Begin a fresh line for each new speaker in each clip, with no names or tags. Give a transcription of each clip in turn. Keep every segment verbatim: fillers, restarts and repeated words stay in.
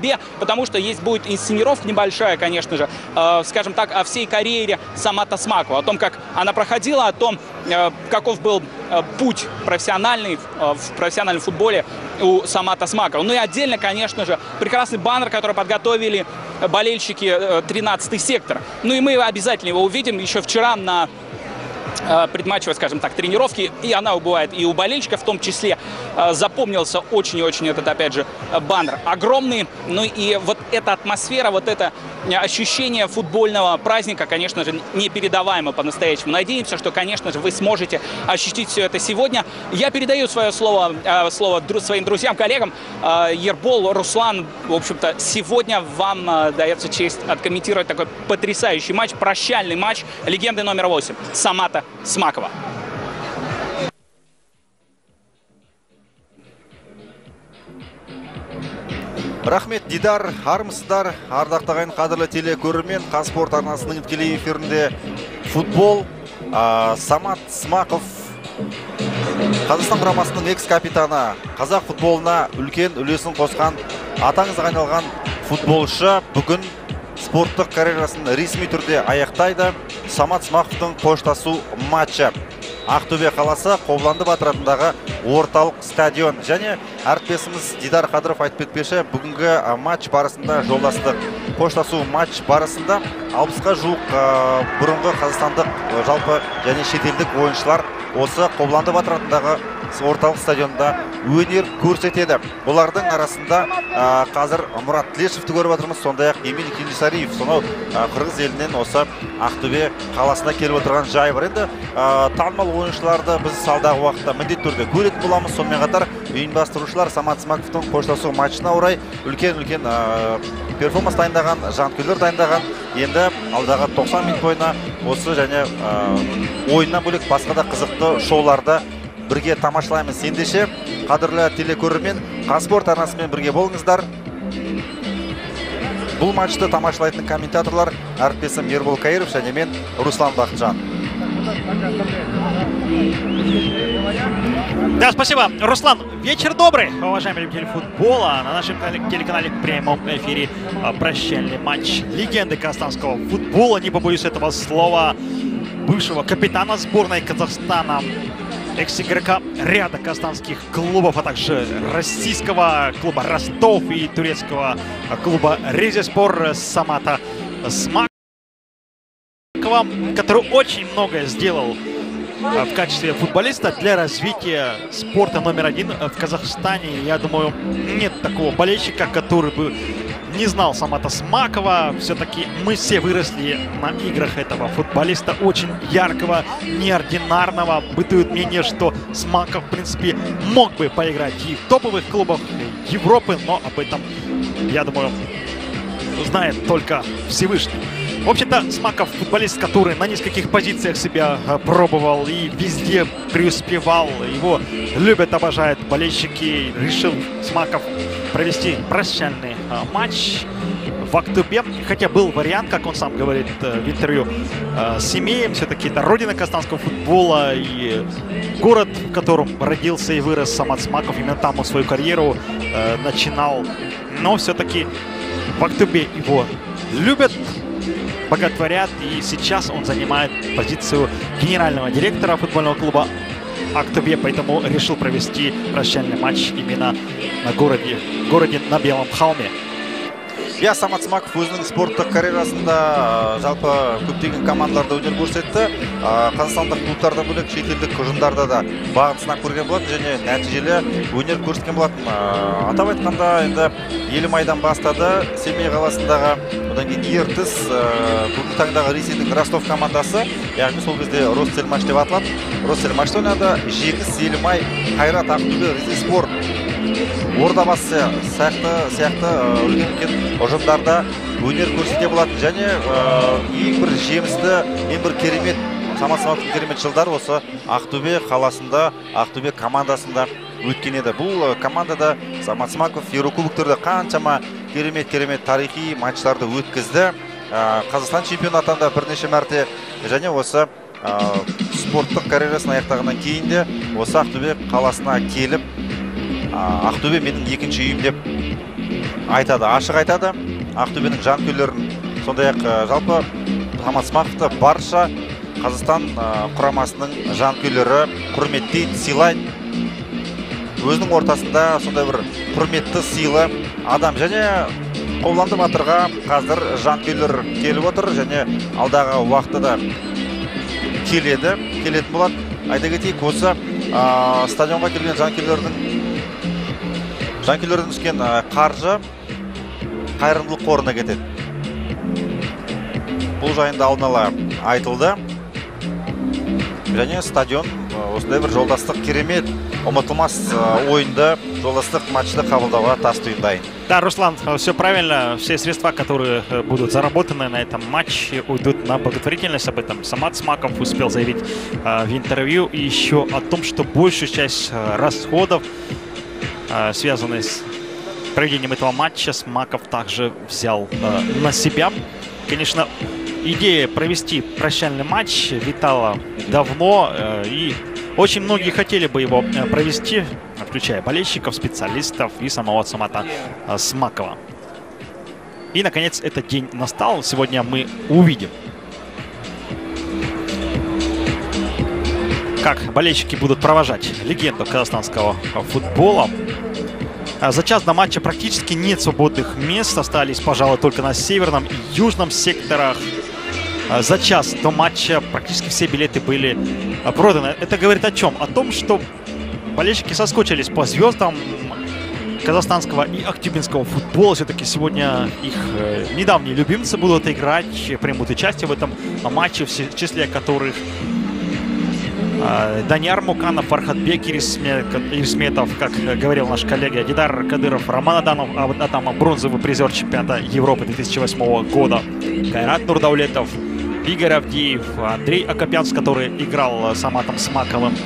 себе, потому что есть будет инсценировка небольшая, конечно же, э, скажем так, о всей карьере Самата Смакова, о том, как она проходила, о том, э, каков был э, путь профессиональный э, в профессиональном футболе у Самата Смакова. Ну и отдельно, конечно же, прекрасный баннер, который подготовили болельщики э, тринадцатый сектор. Ну и мы обязательно его увидим еще вчера на предматчевой, скажем так, тренировки, и она бывает и у болельщиков, в том числе запомнился очень и очень этот, опять же, баннер огромный. Ну и вот эта атмосфера, вот это ощущение футбольного праздника, конечно же, непередаваемо по-настоящему. Надеемся, что, конечно же, вы сможете ощутить все это сегодня. Я передаю свое слово, слово своим друзьям, коллегам. Ербол, Руслан, в общем-то, сегодня вам дается честь откомментировать такой потрясающий матч, прощальный матч легенды номер восемь Самата Смакова.
Рахмет, Дидар, армысыздар, ардақты ағайын, қадірлі телекөрермен, Қазспорт арнасының тікелей эфирінде футбол. Самат Смаков, Қазақстан құрамасының экс-капитаны, қазақ футболына үлкен үлесін қосқан, атаңызға айналған футболшы бүгін спорттық карьерасын ресми түрде аяқтайды. Самат Смаковтың қоштасу матчы. Ақтөбе қаласы Қобыланды Батыр атындағы орталық стадион. Және әріптесіміз Дидар Қадыров айтып кетпеші, бүгінгі матч барысында жолдастық. Қоштасу матч барысында алпысқа жуық бұрынғы қазақстандық жалпы және шетелдік ойыншылар осы Қобыланды Батыр атындағы орталық стадионда өнер көрсетеді. Олардың арасында қазір Мұрат Тлешевті көріп отырмыз, сондай-ақ Эмиль Кенжесариев, сонау Қырғыз елінен осы Ақтөбе қаласына келіп отырған жай бар. Енді танымал ойыншыларды біз алдағы уақытта міндетті түрде көретін боламыз. Сонымен қатар ұйымдастырушылар Самат Смаковтың қоштасу матчына орай үлкен-үлкен перформанс дайындаған, жанкүйлер дайындаған. Енді алдағы тоқсан минут бойына осы және ойыннан бөлек басқа да қызықты шоуларды бірге тамашалаймыз. Ендеше, қадірлі телекөрермен, Қазспорт арнасымен бірге болыңыздар. Бұл матчты тамашалайтын комментаторлар әріптесім Ербол Каиров және мен Руслан Бақытжан.
Да, спасибо, Руслан. Вечер добрый, уважаемые любители футбола. На нашем телеканале в прямом эфире прощальный матч легенды казахстанского футбола, не побоюсь этого слова, бывшего капитана сборной Казахстана, экс-игрока ряда казахстанских клубов, а также российского клуба Ростов и турецкого клуба Ризеспор Самата Смакова, который очень многое сделал в качестве футболиста для развития спорта номер один в Казахстане. Я думаю, нет такого болельщика, который бы не знал Самата Смакова. Все-таки мы все выросли на играх этого футболиста, очень яркого, неординарного. Бытует мнение, что Смаков, в принципе, мог бы поиграть и в топовых клубах Европы, но об этом, я думаю, знает только Всевышний. В общем-то, Смаков футболист, который на нескольких позициях себя пробовал и везде преуспевал. Его любят, обожают болельщики. Решил Смаков провести прощальный матч в Ақтөбе. Хотя был вариант, как он сам говорит в интервью, с Семеем. Все-таки это родина казахстанского футбола и город, в котором родился и вырос Самат Смаков. Именно там он свою карьеру начинал. Но все-таки в Ақтөбе его любят, боготворят, и сейчас он занимает позицию генерального директора футбольного клуба Ақтөбе, поэтому решил провести прощальный матч именно на городе, городе на Белом холме.
Я Самат Смаков өзінің спорттық карьерасында жалпы көптеген командаларда өнер көрсетті. Қазақстандық клубтардан бөлек шетелдік ұжымдарда да бағын сынап көрген болатын және нәтижелі өнер көрсеткен болатын. Атап айтқанда, енді Елімайдан бастады, Семей қаласындағы, одан кейін Ертіс, бүгінгі таңдағы Ресейдің Ростов командасы, яғни сол кезде Ростельмаш деп аталады. Ростельмашта ойнады, Жеңіс, Елімай, Қайрат, Ақтөбе, Ризеспор, Ордабасы сияқты үлкен ұжымдарда өнер көрсете болатын. Және ең бір жемісті, ең бір керемет, Самат Смаковтың керемет жылдар осы Ақтөбе қаласында, Ақтөбе командасында өткен еді. Бұл командада Самат Смаков Еврокубоктерде қаншама керемет-керемет тарихи матчтарды өткізді. Қазақстан чемпионы атанды бірнеше мәрте, және осы спорттық карьерасын аяқтағаннан кейін де осы Ақтөбе қаласына келіп, Ақтөбе менің екінші үйім деп айтады, ашық айтады. Ақтөбенің жанкүйерлерін, сондай-ақ жалпы Самат Смақовты барша Қазақстан құрамасының жанкүйерлері құрметтейді, сыйлайды. Өзінің ортасында сондай бір құрметті сыйлы адам, және Қобыланды батырға қазір жанкүйерлер келіп отыр, және алдағы уақытта да келеді, келетін болады. Айта кетейік, осы стадионға келген жанкүйерлердің жанкүйерлерден түскен қаржы қайырымдылық қорына кетеді. Бұл жайында алдын ала айтылды. Және стадион осындай бір жолдастық керемет, ұмытылмас ойынды, жолдастық матчты қабылдауға тас түйін дайын.
Да, Руслан, все правильно. Все средства, которые будут заработаны на этом матче, уйдут на благотворительность. Об этом Самат Смаков успел заявить в интервью. И еще о том, что большую часть расходов, связанных с проведением этого матча, Смаков также взял на себя. Конечно, идея провести прощальный матч витала давно, и очень многие хотели бы его провести, включая болельщиков, специалистов и самого Самата Смакова. И, наконец, этот день настал. Сегодня мы увидим, как болельщики будут провожать легенду казахстанского футбола. За час до матча практически нет свободных мест. Остались, пожалуй, только на северном и южном секторах. За час до матча практически все билеты были проданы. Это говорит о чем? О том, что болельщики соскучились по звездам казахстанского и актюбинского футбола. Все-таки сегодня их недавние любимцы будут играть, примут участие в этом матче, в числе которых Данияр Муканов, Фархатбек Ирисметов, как говорил наш коллега, Дидар Кадыров, Роман Аданов, Адам, бронзовый призер чемпионата Европы две тысячи восьмого года, Кайрат Нурдаулетов, Игорь Авдеев, Андрей Акопянц, который играл с Саматом Смаковым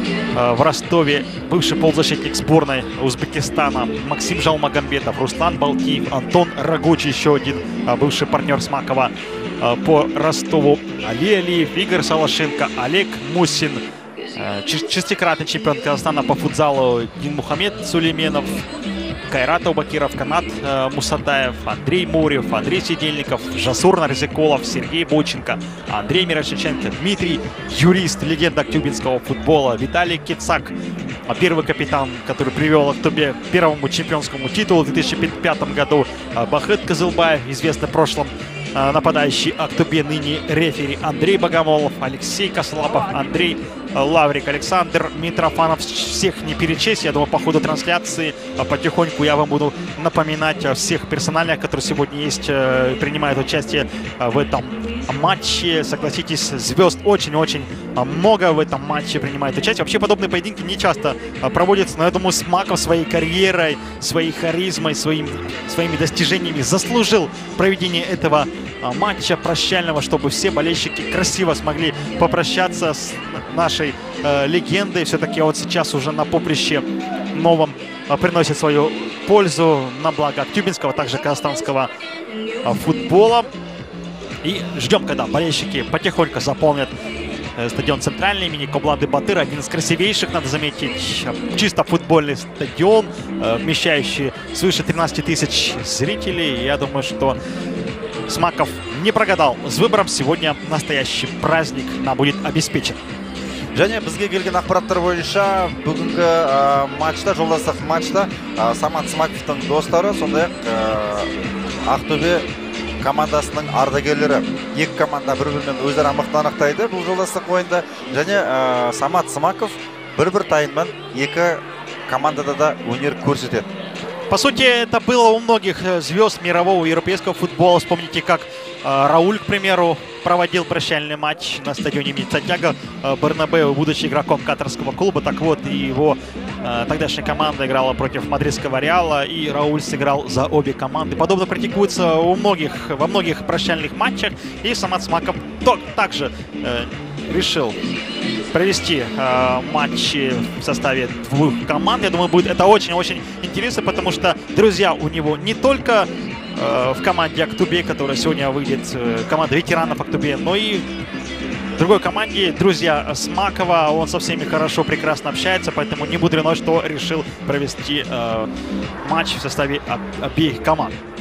в Ростове, бывший полузащитник сборной Узбекистана, Максим Жалмагамбетов, Руслан Балтиев, Антон Рагучий, еще один бывший партнер Смакова по Ростову, Али Алиев, Игорь Салашенко, Олег Мусин, шестикратный чемпион Казахстана по футзалу Динмухамед Сулейменов, Кайрат Аубакиров, Канат Мусатаев, Андрей Мурев, Андрей Сидельников, Жасур Нарзеколов, Сергей Боченко, Андрей Мирошниченко, Дмитрий Юрист, легенда актюбинского футбола, Виталий Кицак, первый капитан, который привел Актобе к первому чемпионскому титулу в две тысячи пятом году, Бахыт Кызылбаев, известный в прошлом нападающий Актобе, ныне рефери, Андрей Богомолов, Алексей Кослапов, Андрей Лаврик, Александр Митрофанов. Всех не перечесть. Я думаю, по ходу трансляции потихоньку я вам буду напоминать о всех персоналиях, которые сегодня есть, принимают участие в этом матче. Согласитесь, звезд очень-очень много в этом матче принимает участие. Вообще подобные поединки не часто проводятся, но я думаю, Смаков своей карьерой, своей харизмой, своим, своими достижениями заслужил проведение этого матча прощального, чтобы все болельщики красиво смогли попрощаться с нашей э, легендой. Все-таки вот сейчас уже на поприще новом э, приносит свою пользу на благо актюбинского, также казахстанского э, футбола. И ждем, когда болельщики потихоньку заполнят э, стадион центральный имени Қобыланды Батыр. Один из красивейших, надо заметить, чисто футбольный стадион, э, вмещающий свыше тринадцати тысяч зрителей. Я думаю, что Смаков не прогадал с выбором. Сегодня настоящий праздник нам будет обеспечен.
Және бізге келген ақпараттар бойынша бүгінгі матчта, жолдастық матчта Самат Смаковтың достары, сондай-ақ Ақтөбе командасының ардагерлері. Екі команда бір-бірімен өзара мықты анықтайды бұл жолдастық ойында. Және Самат Смаков бір-бір тайынмен екі командада да өнер көрсетеді.
По сути, это было у многих звезд мирового и европейского футбола. Вспомните, как э, Рауль, к примеру, проводил прощальный матч на стадионе имени Сантьяго Бернабеу, будучи игроком катарского клуба. Так вот, и его э, тогдашняя команда играла против мадридского Реала, и Рауль сыграл за обе команды. Подобно практикуется у многих, во многих прощальных матчах. И Самат Смаков также э, решил провести э, матчи в составе двух команд. Я думаю, будет это очень-очень интересно, потому что друзья у него не только э, в команде Актобе, которая сегодня выйдет, э, команда ветеранов Актобе, но и другой команде. Друзья Смакова, он со всеми хорошо, прекрасно общается, поэтому не мудрено, что решил провести э, матч в составе об- обеих команд.